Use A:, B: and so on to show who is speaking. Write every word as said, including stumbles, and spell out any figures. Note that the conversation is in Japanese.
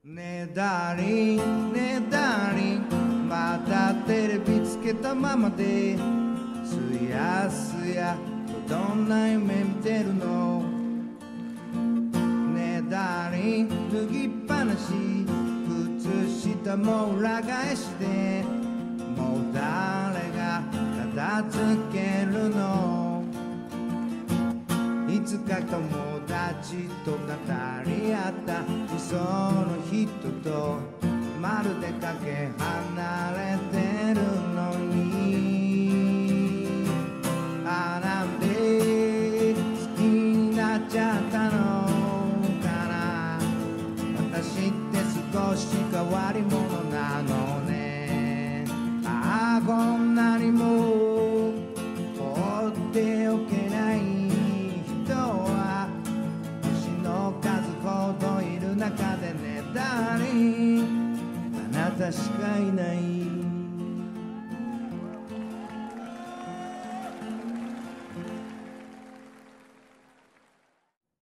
A: ねえダーリンねえダーリン、またテレビつけたままですやすやとどんな夢見てるの。ねえダーリン脱ぎっぱなし靴下も裏返してもう誰が片付けるの。いつか友達と語り合った理想の人とまるでかけ離れてるのに、あなんで好きになっちゃったのかな。私って少し変わり者なのね。ああこんなにも放っておけない人は星の数ほどいる中でねダーリン、あなたしかいない。